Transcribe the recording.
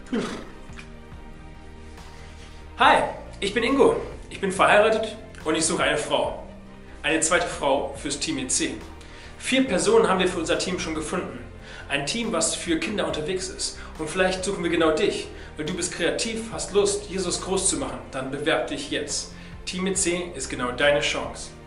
Hi, ich bin Ingo. Ich bin verheiratet und ich suche eine Frau. Eine zweite Frau fürs Team EC. 4 Personen haben wir für unser Team schon gefunden. Ein Team, was für Kinder unterwegs ist. Und vielleicht suchen wir genau dich. Weil du bist kreativ, hast Lust, Jesus groß zu machen. Dann bewerb dich jetzt. Team EC ist genau deine Chance.